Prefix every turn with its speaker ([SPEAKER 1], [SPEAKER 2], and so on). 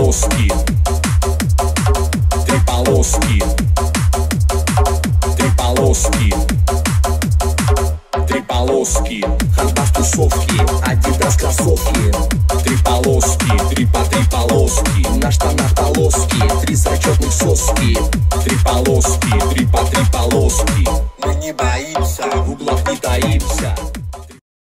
[SPEAKER 1] полоски, три полоски, три полоски, три полоски. Ходьба в тусовке, Адидас кроссовки, три полоски, три полоски. На штанах полоски.